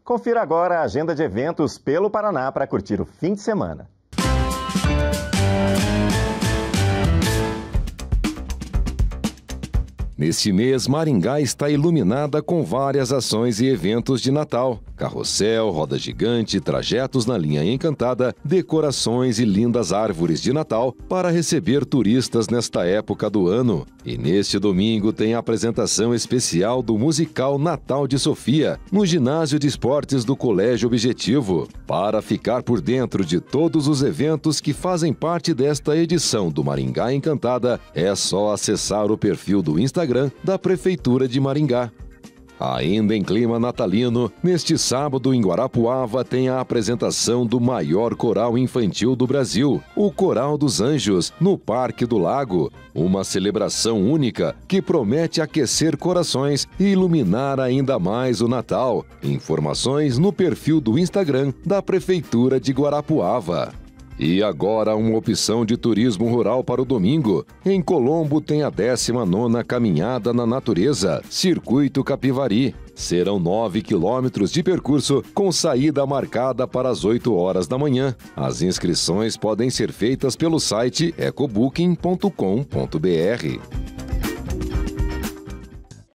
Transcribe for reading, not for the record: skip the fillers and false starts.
Confira agora a agenda de eventos pelo Paraná para curtir o fim de semana. Neste mês, Maringá está iluminada com várias ações e eventos de Natal. Carrossel, roda gigante, trajetos na linha encantada, decorações e lindas árvores de Natal para receber turistas nesta época do ano. E neste domingo tem a apresentação especial do musical Natal de Sofia, no Ginásio de Esportes do Colégio Objetivo. Para ficar por dentro de todos os eventos que fazem parte desta edição do Maringá Encantada, é só acessar o perfil do Instagram da Prefeitura de Maringá. Ainda em clima natalino, neste sábado em Guarapuava tem a apresentação do maior coral infantil do Brasil, o Coral dos Anjos, no Parque do Lago. Uma celebração única que promete aquecer corações e iluminar ainda mais o Natal. Informações no perfil do Instagram da Prefeitura de Guarapuava. E agora uma opção de turismo rural para o domingo. Em Colombo tem a 19ª Caminhada na Natureza, Circuito Capivari. Serão 9 quilômetros de percurso com saída marcada para as 8 horas da manhã. As inscrições podem ser feitas pelo site ecobooking.com.br.